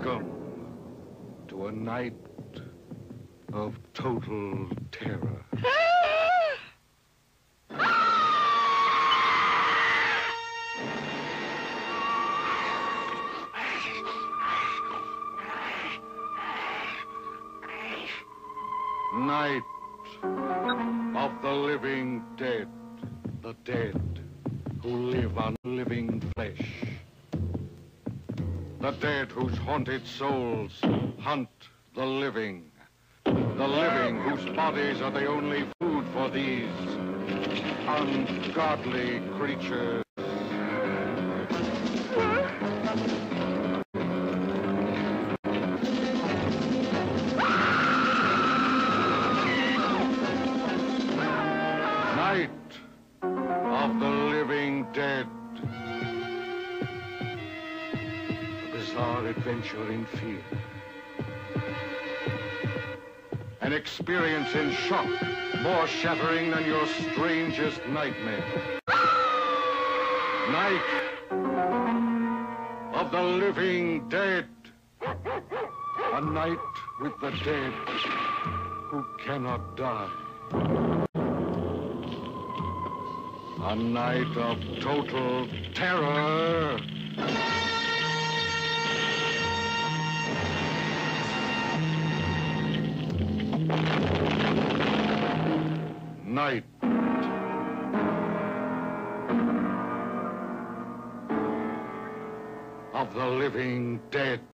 Welcome to a night of total terror. Night of the living dead, the dead who live on living flesh. The dead whose haunted souls hunt the living whose bodies are the only food for these ungodly creatures. Night of the living dead. A bizarre adventure in fear. An experience in shock, more shattering than your strangest nightmare. Night of the living dead. A night with the dead who cannot die. A night of total terror. Night of the living dead.